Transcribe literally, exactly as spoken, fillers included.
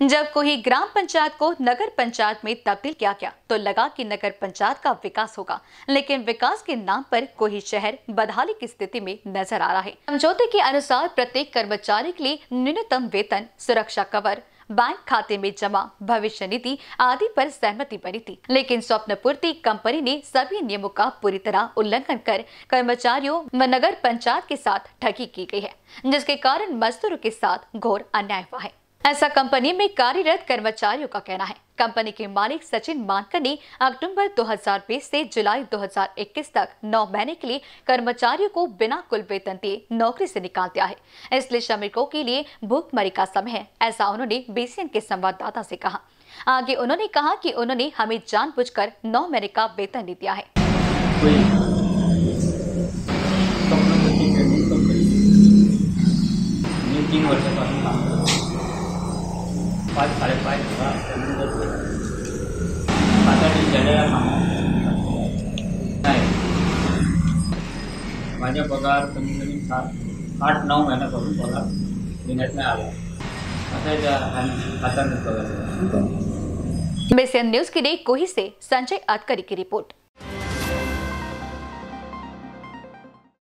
जब कोई ग्राम पंचायत को नगर पंचायत में तब्दील किया गया तो लगा कि नगर पंचायत का विकास होगा, लेकिन विकास के नाम पर कोई शहर बदहाली की स्थिति में नजर आ रहा है। समझौते के अनुसार प्रत्येक कर्मचारी के लिए न्यूनतम वेतन, सुरक्षा कवर, बैंक खाते में जमा, भविष्य निधि आदि पर सहमति बनी थी, लेकिन स्वप्नपूर्ति कंपनी ने सभी नियमों का पूरी तरह उल्लंघन कर कर्मचारियों व नगर पंचायत के साथ ठगी की गई है, जिसके कारण मजदूरों के साथ घोर अन्याय हुआ है। ऐसा कंपनी में कार्यरत कर्मचारियों का कहना है। कंपनी के मालिक सचिन मानकर ने अक्टूबर दो हज़ार बीस से जुलाई दो हज़ार इक्कीस तक नौ महीने के लिए कर्मचारियों को बिना कुल वेतन दिए नौकरी से निकाल दिया है, इसलिए श्रमिकों के लिए भूखमरी का समय है, ऐसा उन्होंने बीसीएन के संवाददाता से कहा। आगे उन्होंने कहा कि उन्होंने हमें जानबूझकर नौ महीने का वेतन नहीं दिया है। तीन वर्षापासून काम करतो, पाच साडेपाच हजार पेमेंट करतो, आता मी झालेला काम नाही। माझा पगार कमी कमी सात आठ नऊ महिन्यापासून पगार देण्यात नाही आला, असं आता मी पगार। बीसीएन न्यूज के लिए कोही से संजय अतकरी की रिपोर्ट।